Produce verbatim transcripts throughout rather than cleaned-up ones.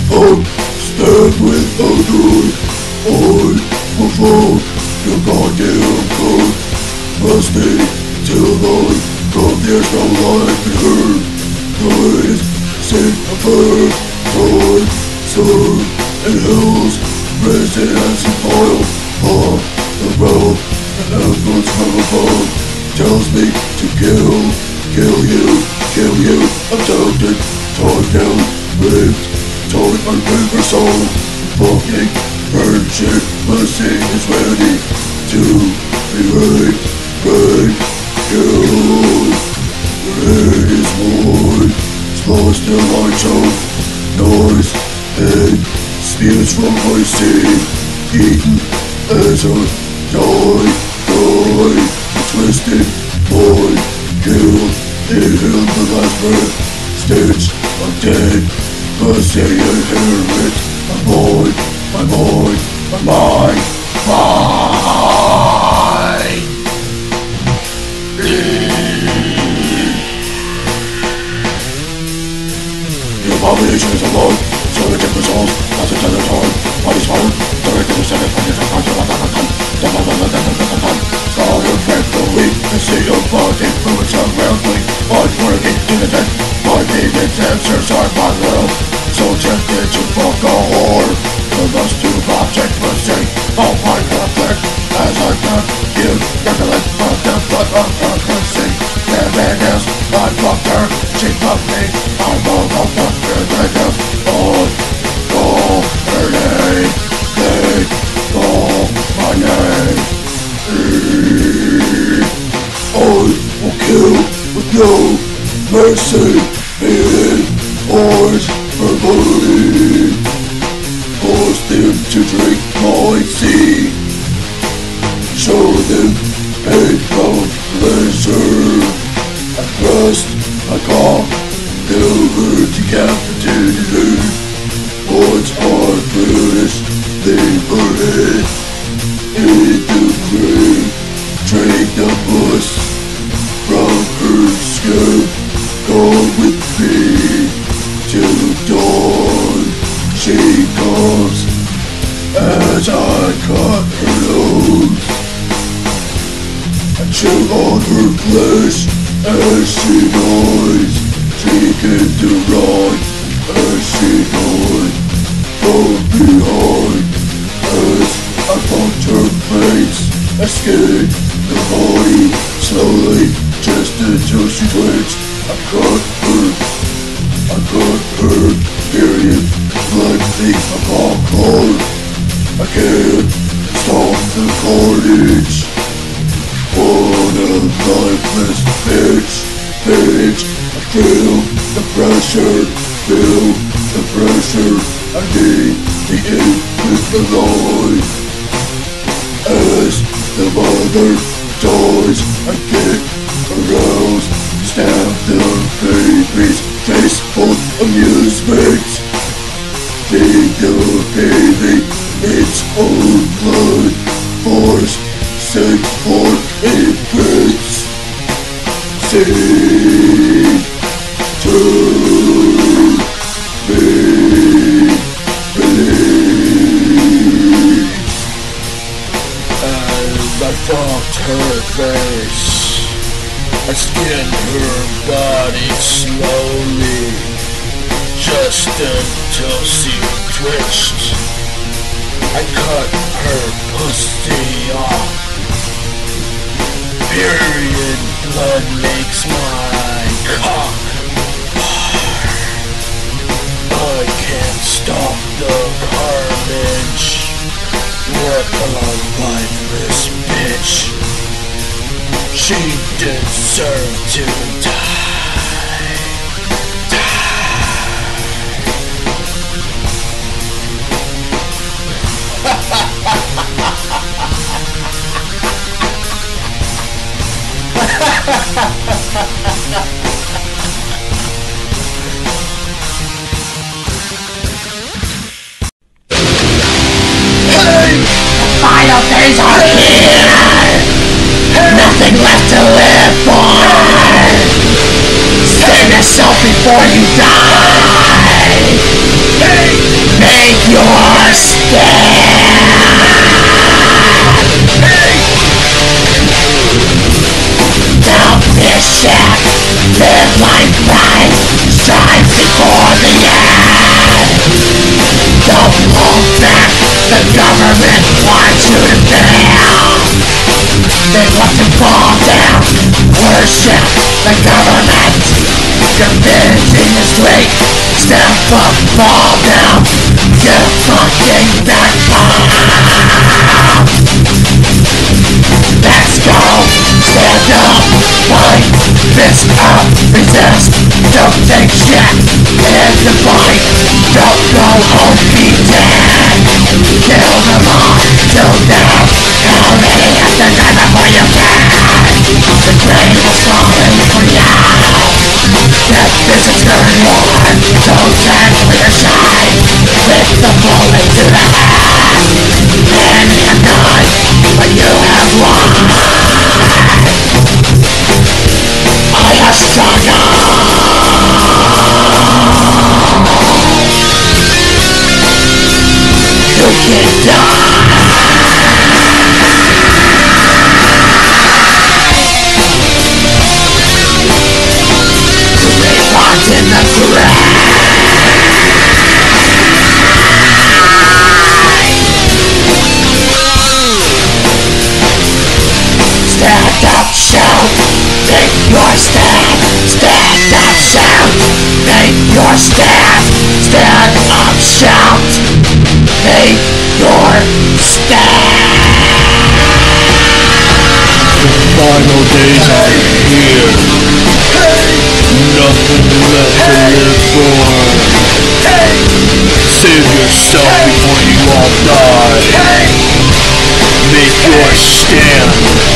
I'm stabbed with a knife. I will found your goddamn code. Must be till I come there's no life in her. Guys, sing a bird, time, serve, and hills. Risen as a pile on the road. And influence from above tells me to kill, kill you, kill you. Abducted, torn down, raped, torn on river soul. Fucking burn shit, machine is ready to be raped, raped, killed. Red is void, slow still I choke. Noise, head, spews from my seed. Eaten as I die, die. Twisted, boy, killed. Inhaled the last breath. Stitch, I'm dead. Pussy, I hear it. I'm void, I'm void, I'm mine, mine. The abomination is alone. So the different souls, that's a tether time. Body's fire, directed to set it. I'm just a conjure like a gun. Star and faithfully, the sea of blood influence around me. I'm working to the death. My demons exercise my will. So tempted to fuck a whore. The lust to object mistake. I'll find conflict as I cut you. Recollect of the blood of her pussy. Seven else, I fucked her. She fucked me. I'm all of the primitive. On, call her name. They call my name. I will kill with no mercy. In ours for blood. Force them to drink my seed. Show them painful pleasure. I thrust my cock over decapitated. Once our British they buried in the grave. Drink the puss from her scoop. Go with me to dawn. She comes as I cut her nose. I chew on her flesh as she dies. She can do right as she died. From behind as I fucked her face. I skinned her body slowly just until she twitched. I cut her, I cut her, period, blood leaks my popcorn. I can't stop the carnage. What a lifeless bitch, bitch. I feel the pressure, feel the pressure. I need the end with the line. As the mother dies, I get aroused. Stab their baby's face for amusement. Feed the baby its own blood. Force sex for infants. Seed to be released. As I fucked her face, I skinned her body slowly, just until she twitched. I cut her pussy off. Period blood makes my cock hard. I can't stop the carnage. What a lifeless bitch. She deserved to die. Die. Hey! The final days are here! Nothing left to live for! Save yourself before you die! Hey! Take your stand. Don't be shit. Live like pride. Strive before the end. Don't hold back. The government wants you to fail. They want to fall down. Worship the government. Your vision is weak. Step up, fall down. Get fucking back up. Let's go. Stand up. Fight. Fist up. Resist. Don't take shit in the fight. Don't go home. Be dead. Kill them all. Till death. How many have to die before you can? The grave is falling for you. That visit's going on. Don't stand for your side. With the bullet to the head. Many have died, but you have won. I have struggled. You can die. In the ground. Stand up, shout, take your stand. Stand up, shout, take your stand. Stand up, shout, take your stand. The final days are here. Nothing left to live for. Save yourself before you all die. Make your stand.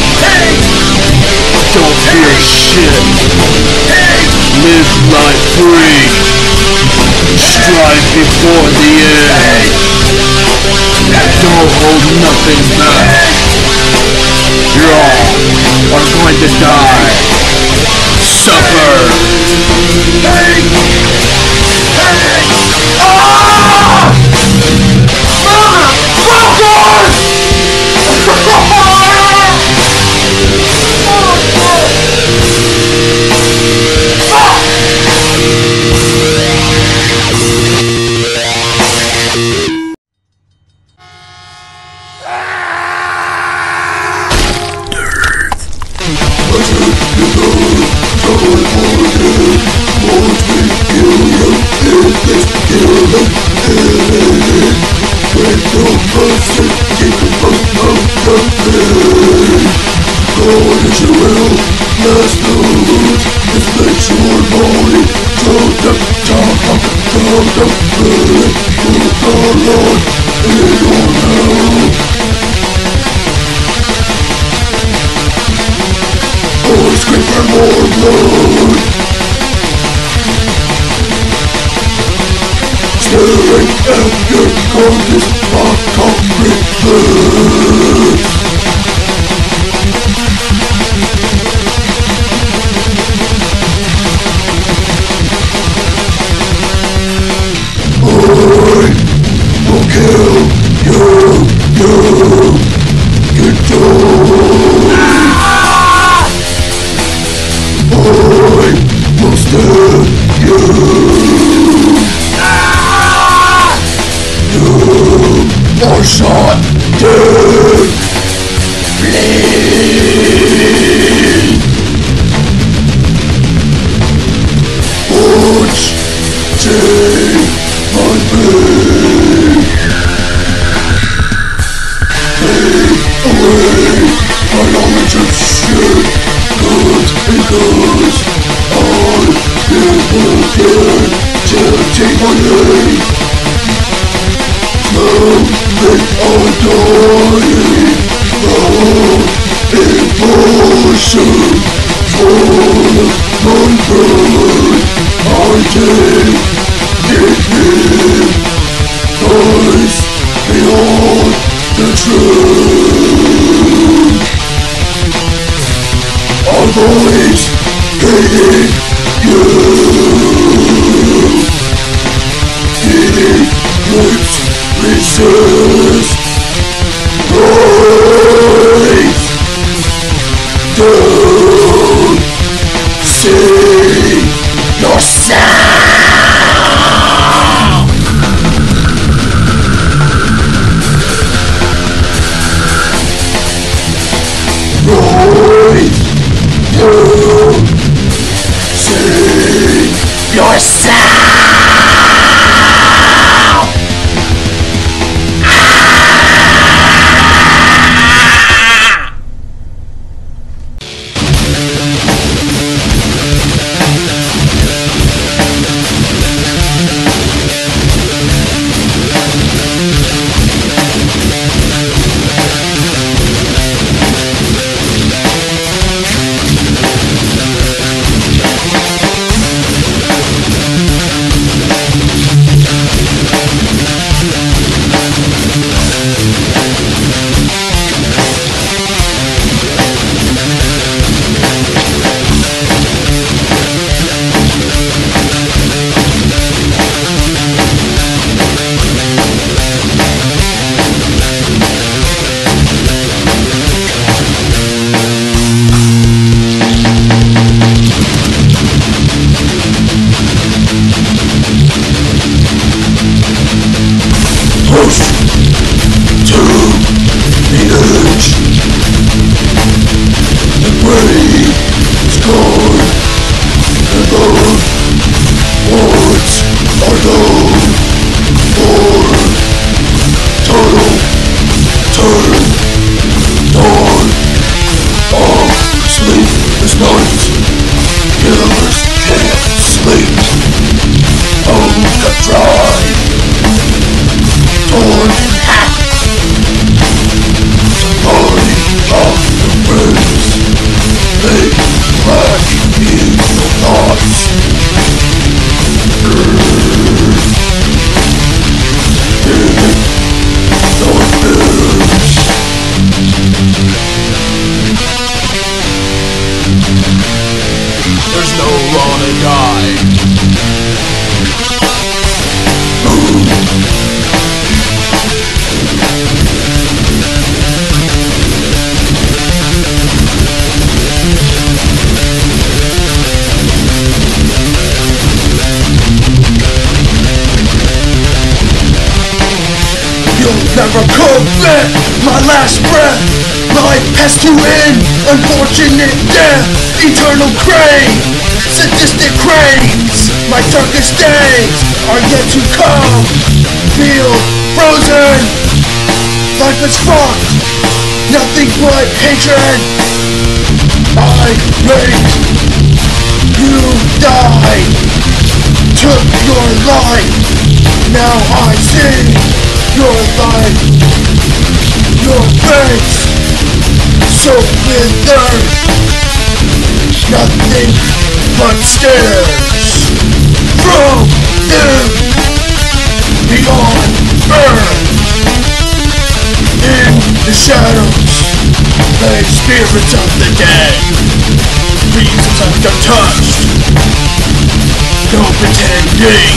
Don't fear shit. Live life free. Strive before the end. Don't hold nothing back. You all are going to die. Suffer! Hey! Hey! Ah! Motherfuckers! God is your will, bless the root, this makes your body, to the top, to the belly, put the Lord in your mouth. Oh, scream for more blood. Staring at your carcass on concrete beds. Kill you, you, you don't. I will stab you. You are shot dead. Bleed. Watch, take my pain. Away my knowledge of shit, cause because I never can to take my name. Now that I'm dying, oh, impulsion for my blood, I take it lies beyond the truth. I've always hated you. Eating lips yourself. There's no law to die. You'll never come back, my last breath. Life has to end, unfortunate death. Eternal crave, sadistic craves. My darkest days are yet to come. Feel frozen, life is fucked. Nothing but hatred. I make you die. Took your life, now I see your life, your face. So withered, nothing but stairs from them beyond earth. In the shadows lay spirits of the dead, reasons untouched, no pretending,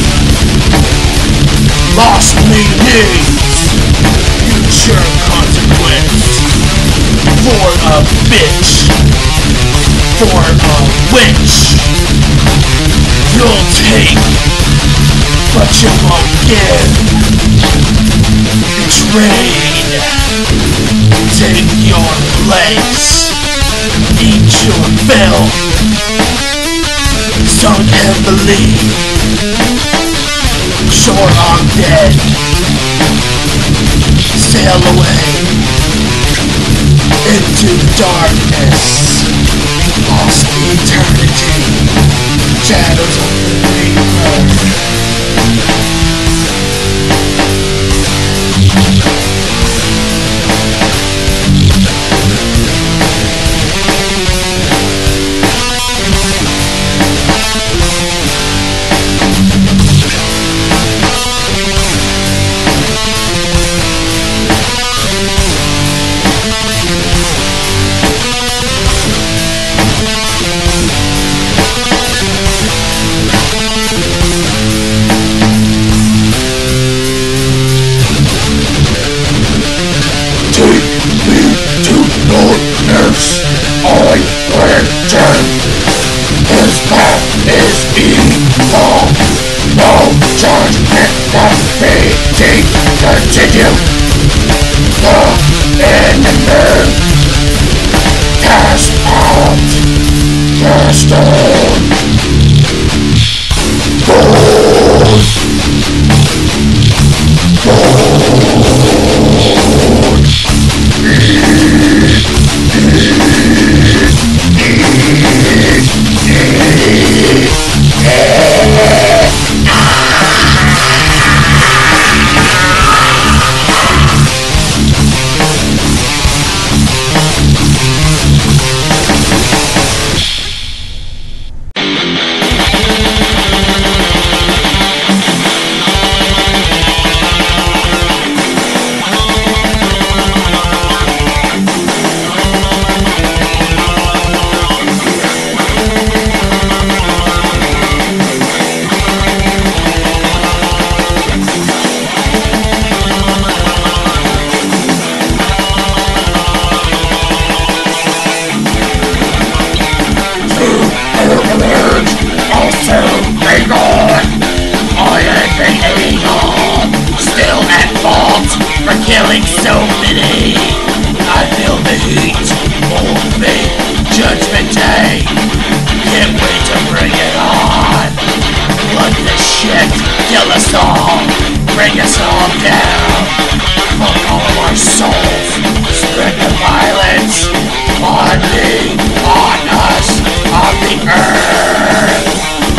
lost meanings, future consequence. For a bitch, for a witch, you'll take, but you won't give. Betrayed, take your place, eat your fill, sunk heavily, sure I'm dead, sail away into the darkness, lost eternity, shadows of the reaper. Continue the enemy. Cast out the storm. earth.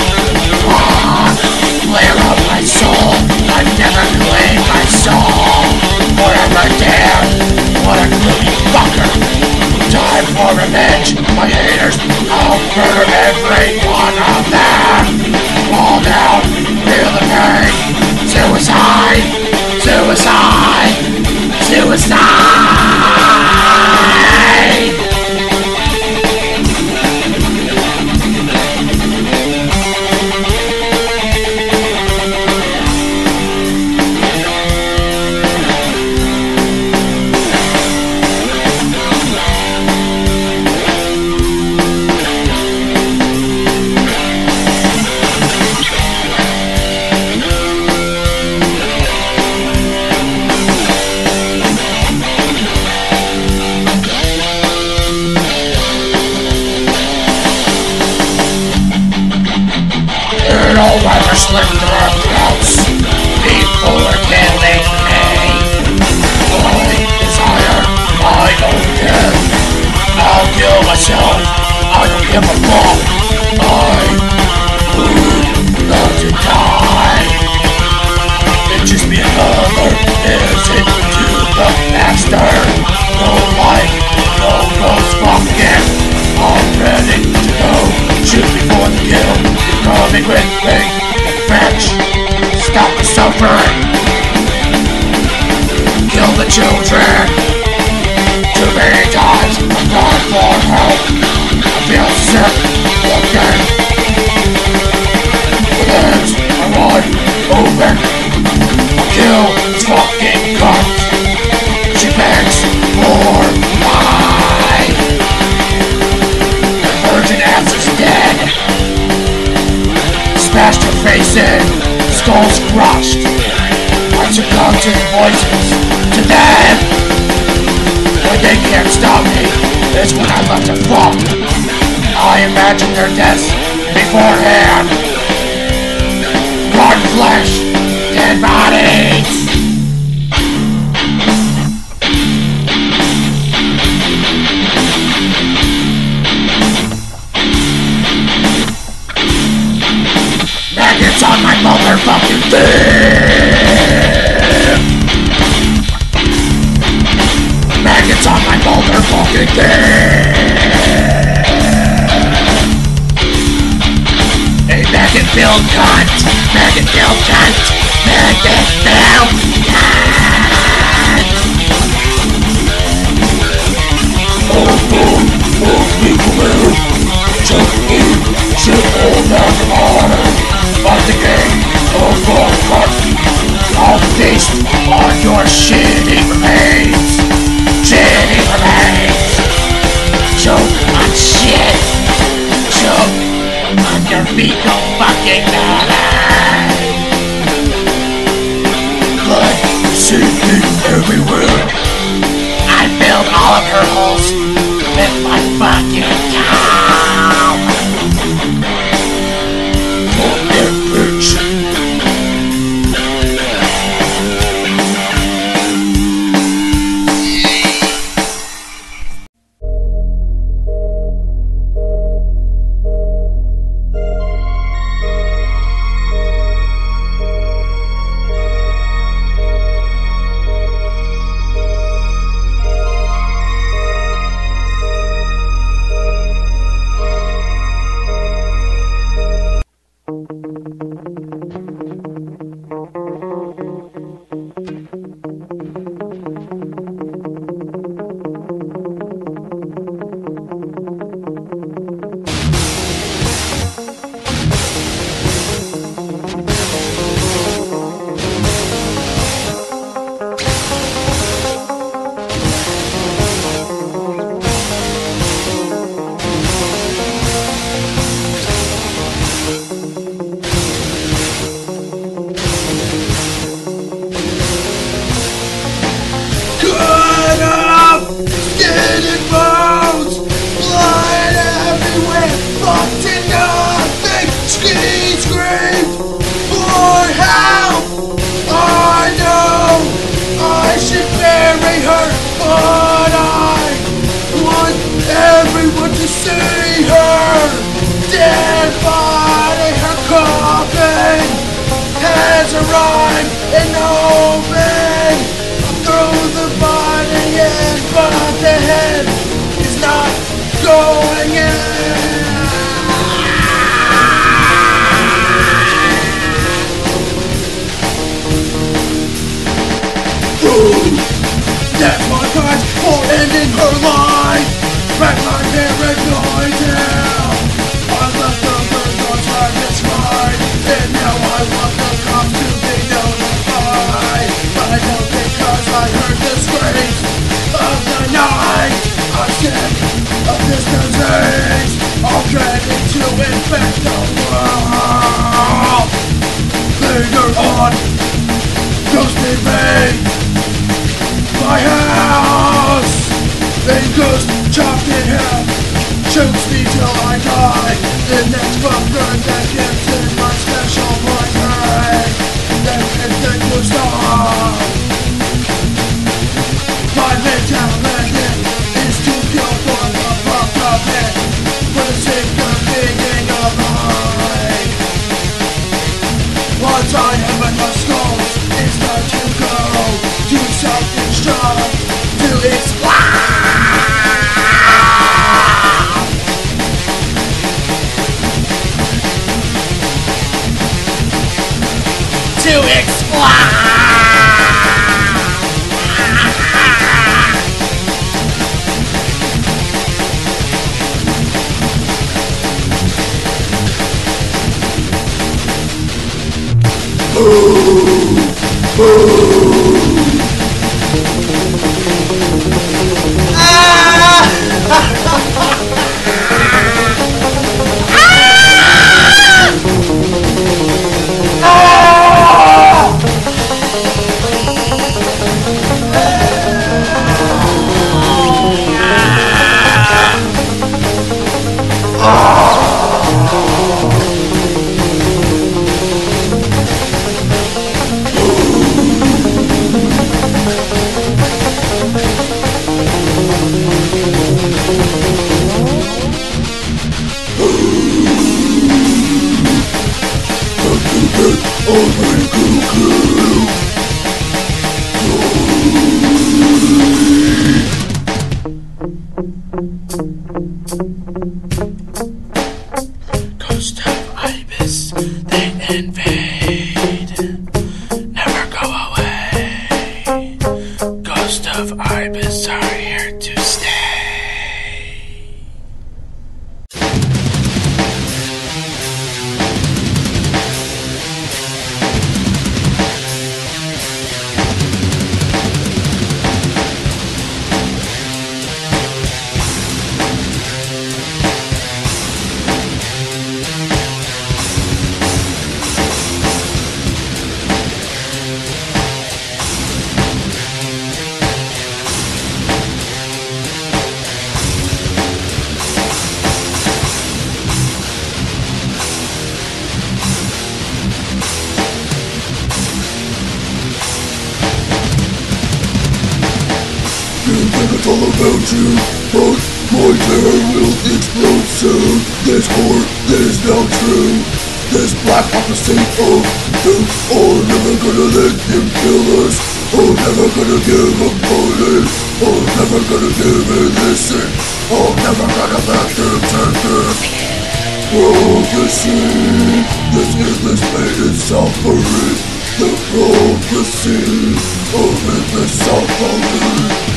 Flare up my soul, I've never claimed my soul. Forever damned, what a gloomy fucker. Time for revenge, my haters, I'll murder every one of them. Fall down, feel the pain. Suicide, suicide, suicide. Ever slip through our throats before killing me. I desire, I don't care. I'll kill myself, I don't give a fuck. I would love to die. It's just me another visit to the master. No life, no ghost fucking. I'm ready to go. Shoot before the kill. Coming with me. Fetch. Stop the suffering. Kill the children. Too many times I've gone for help. I feel sick. Again. The lips are wide open. I'll kill this fucking cunt. She begs for life. The virgin ass is dead. Smashed her face in, skulls crushed. I succumb to the voices, to them. When they can't stop me, is when I left to fuck. I imagine their deaths beforehand. Rotten flesh, dead bodies. Maggots on my motherfucking thing! Maggots on my motherfucking thing! A maggot-filled cunt! Maggot-filled cunt! Maggot-filled cunt! Oh, oh, oh, people there! Just eat shit all down the line! I'm the king of all cunt! I'll feast on your shitty remains! Shitty remains! Choke on shit! Choke on your fecal fucking belly! Blood seeping everywhere! I filled all of her holes with my fucking cow! Oh, that bitch! till I die. The next fucker that gets in my special appointment, then everything will stop. My mentality is to kill for the fucked up head, for the sake of being alive. Once I have enough skulls, it's time to go to self-destruct, to explode. To explode. Ghost of Ibis, they invade, never go away. Ghost of Ibis are here to stay. It's all about you, but my terror will explode soon. This core is now true. This black prophecy of doom. Oh, never gonna let him kill us. Oh, never gonna give up on it. Oh, never gonna give in listen. Oh, never gonna let him take it. Prophecy. This is this pain and suffering. The prophecy of endless suffering.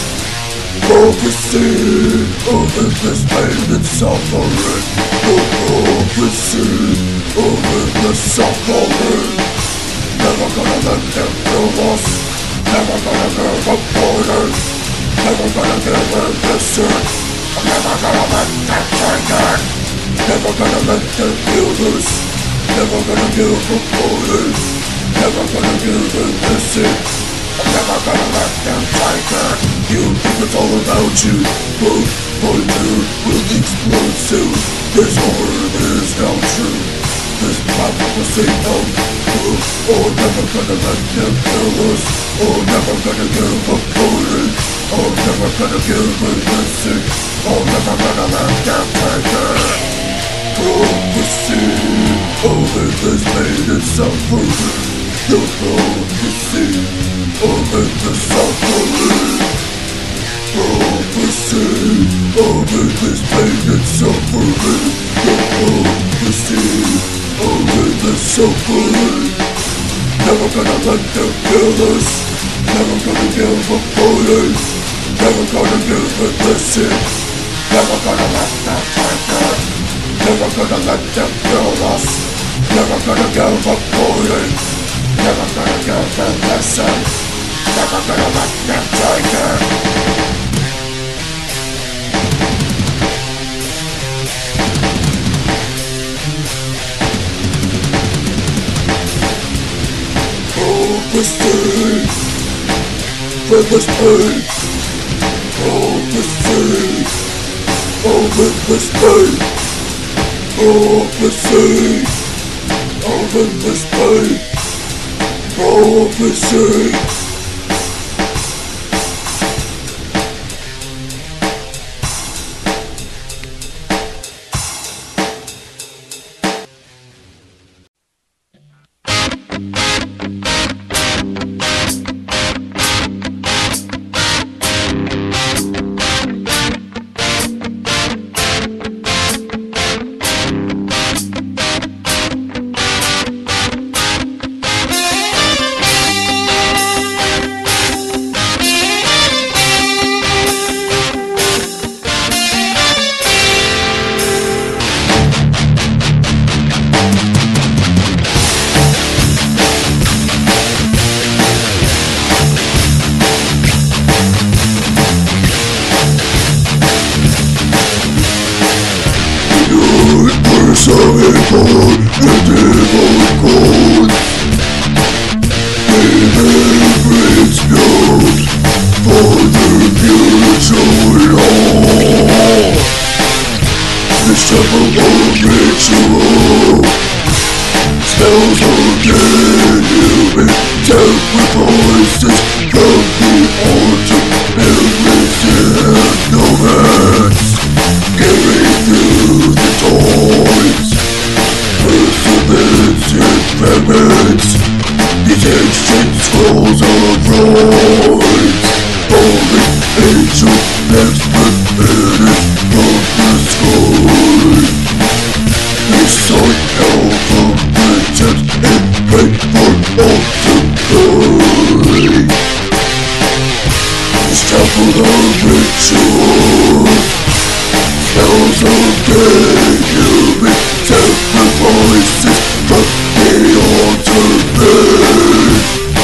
Prophecy of endless pain and suffering. The prophecy of endless suffering. Never gonna let them kill us. Never gonna give up on it. Never gonna give them listen. I'm never gonna let them take it. Never gonna let them kill us. Never gonna give up on it. Never gonna give them listen. I'm never gonna let them take it. You think it's all about you, but my dude will explode soon. This horror is now true. This prophecy of proof. Oh, never gonna let them kill us. Oh, never gonna give up on it. Oh, never gonna give a listen. Oh, never gonna let them take it. Prophecy of endless pain and suffering. The prophecy of endless suffering. Prophecy of endless pain and suffering. The prophecy of endless suffering. Never gonna let them kill us. Never gonna give up on it. Never gonna give a listen. Never gonna let them take it. Never gonna let them kill us. Never gonna give up on it. Never gonna give a listen. Never gonna let them take it. Prophecy, endless pain. Prophecy of endless pain, prophecy of endless pain, prophecy. Sorry for the devil cold. May explode for the future law. This temple of ritual spells of genuine sacrifices from the altar and ignorance. Carried through the toys, perseverance and famines. These ancient scrolls of Roy's falling angel expert finished from the sky. They sought hell from riches and prayed for ultimate glory. This temple of ritual spells of genuine sacrifices from the altar bed.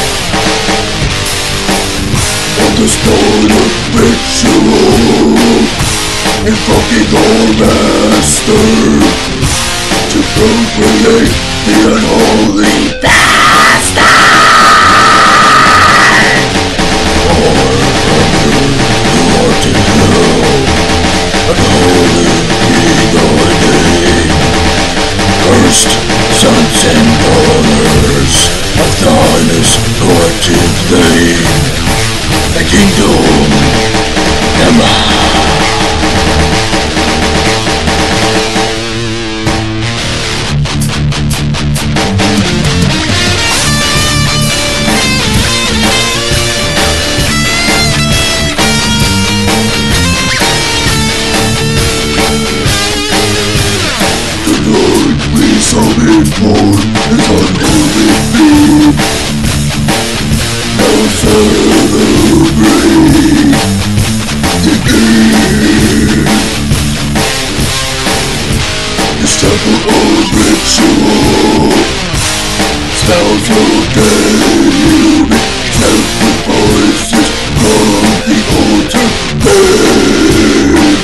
On the stone of ritual, invoking our master to procreate the unholy bastard. Who art in hell, unholy be thy name. Cursed sons and daughters of thine corrupted name. The kingdom am I. Solid war is unholy feet. Now celebrate the game. This temple of ritual smells of genuine sacrifices from the altar bed.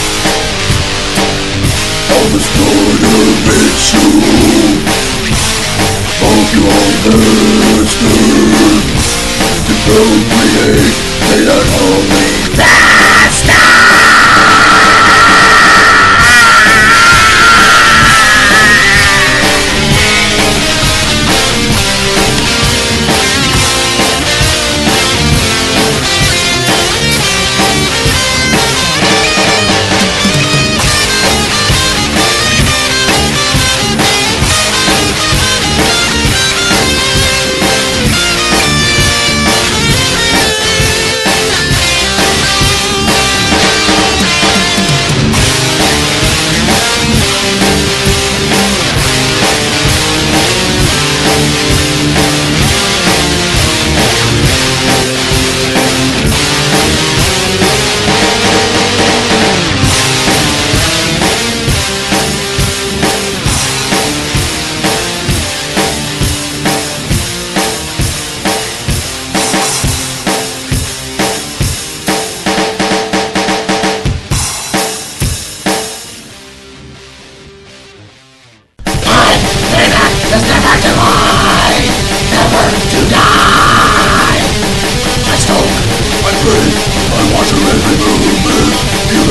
On the stone of ritual, of your master, to procreate the unholy bastard.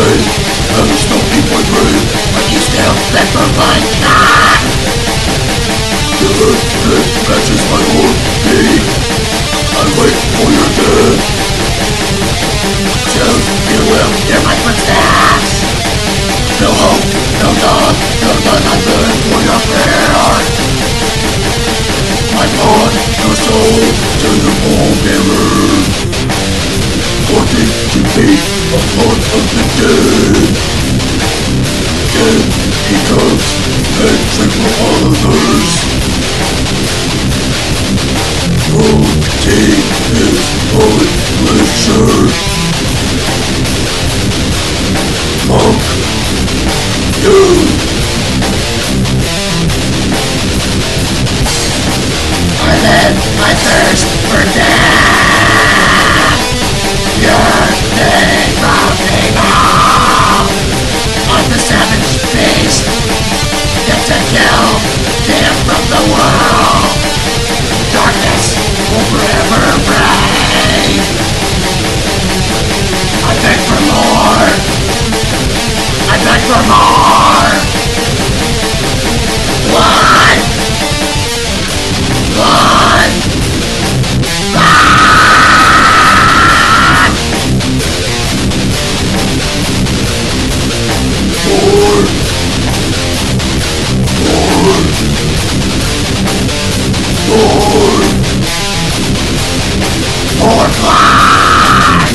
pain and it's stopping my brain. But you still beg for mine. Ah! The earth that matches my heartbeat. I wait for your death. Soon you will hear my footsteps. No hope, no love, no nothing for your prayer. I brought your soul to the whole mirror, wanting to be a part of the dead. Then he comes and trample others. Rotate his own pleasure. Monk, you. I live, I thirst for death. Your name of evil. I'm the savage beast, get to kill, damn from the world. Darkness will forever reign. I beg for more. I beg for more. Blood. Blood. Blood. More. More. More. More blood.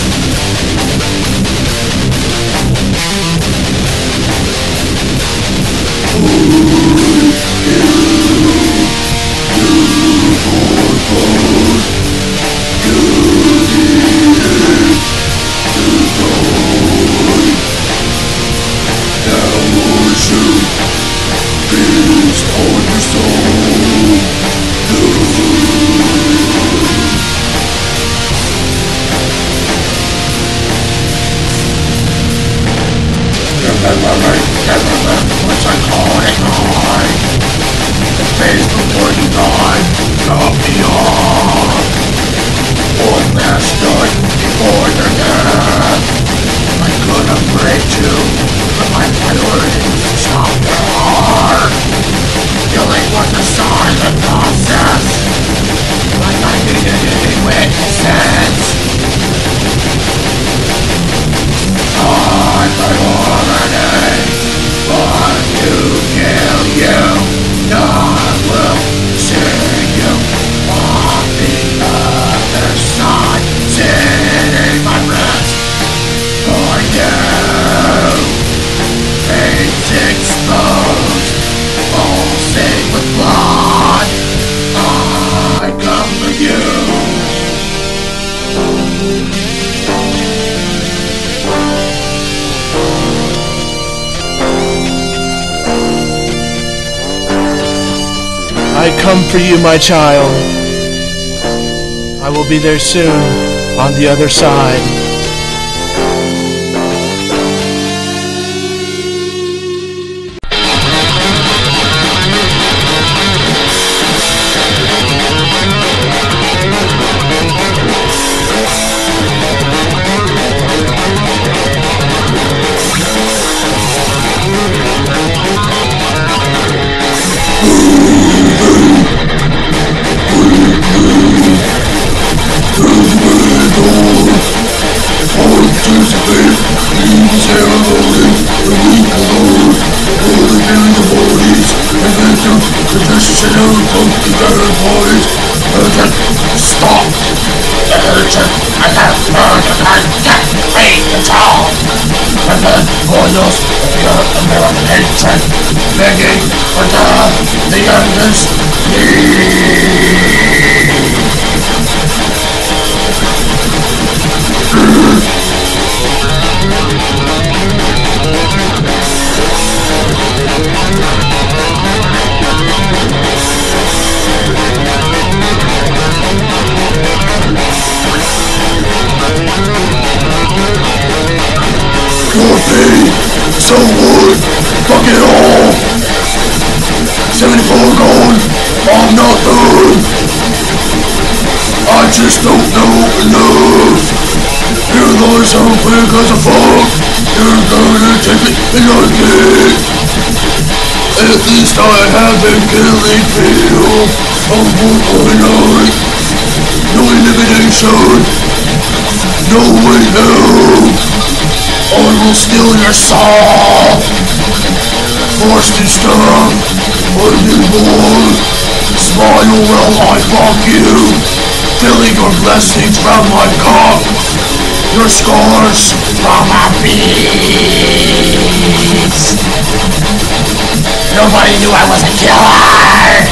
What's I call it, Lord? The face before you died, cut me off. One last night before your death. I could have raped you, but my priorities stopped your heart. Killing was a silent process. Like I needed any witnesses. I already want to kill you. I will see you on the other side, sitting my rest for you. Face exposed, all stained with blood. I come for you. I come for you, my child. I will be there soon, on the other side. Stop! The urgent I have murdered and get free control! And then boils of your American hatred, begging for death, the endless Your pain, so good, fuck it all! seventy-four gone, I'm not done! I just don't know enough. Here lies how big as a fuck. You're gonna take it and like it. At least I haven't killing people over one night. No elimination, no way hell. I will steal your soul. Forced to stop, unable. Smile while I fuck you. Feeling your blessings from my cock. Your scars from my beats. Nobody knew I was a killer.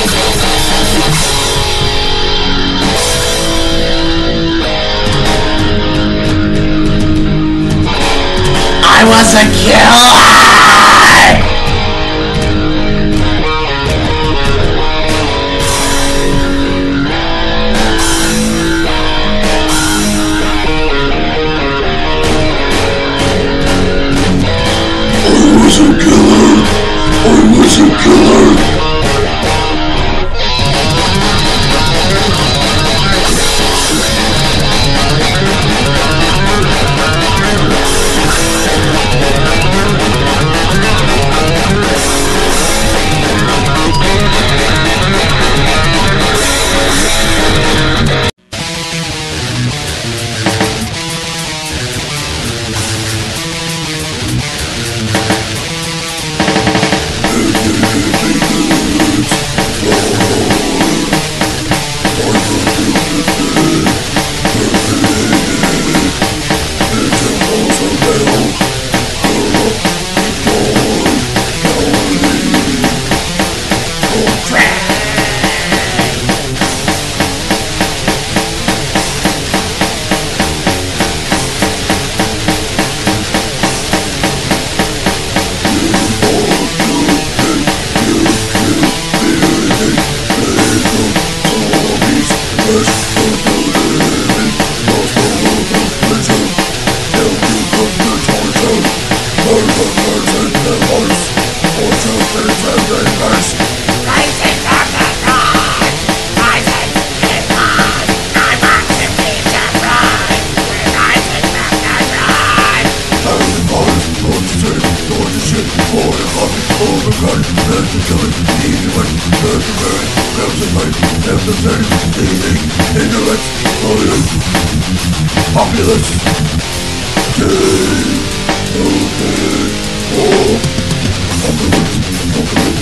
I was a killer. I was a killer. I was a killer. Populous. Day. Okay. Oh. Populous. Populous.